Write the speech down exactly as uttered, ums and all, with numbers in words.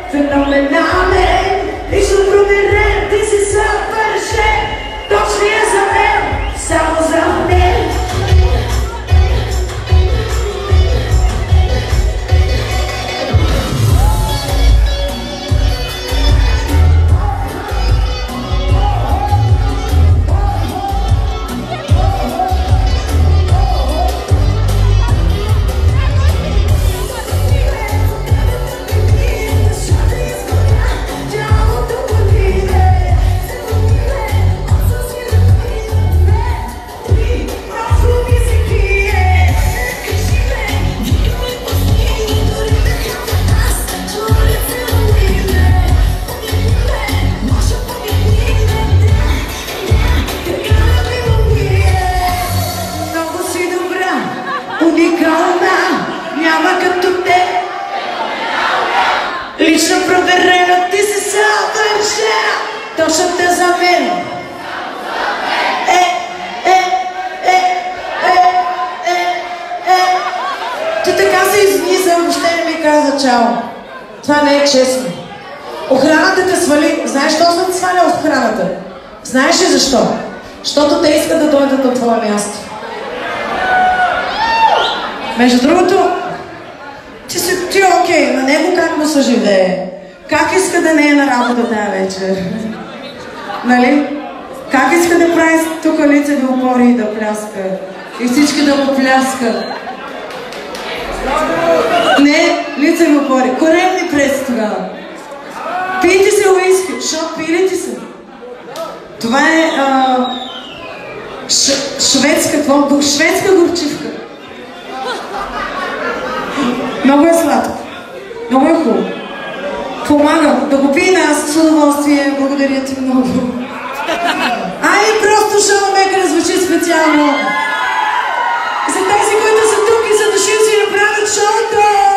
феноменален, лично проверен, ти си съвършен, точния за мен, само за мен. Уникална, няма като те. Лично проверена, ти си съвършена, точно те за мен. Е, е, е, е, е, е. Ти така се изниза, въобще не ми каза чао. Това не е честно. Охраната те свали. Знаеш що съм сваля охраната? Знаеш ли защо? Защото те искат да дойдат на твое място. Между другото, ти си ти окей, на него как му се живее? Как иска да не е на работа тая вечер? Нали? Как иска да прави тук лицеви опори и да пляска? И всички да му пляскат? Не, лицеви опори. Коремни преси тогава. Пийте се уиски, защото пили ти се. Това е а, ш, шведска, какво? Шведска горчивка. Много е сладко. Много е хубаво. Помага. Да го пия аз с удоволствие. Благодаря ти много. Ай, просто шоумейкър звучи специално. За тези, които са тук и са дошли си направят шоуто.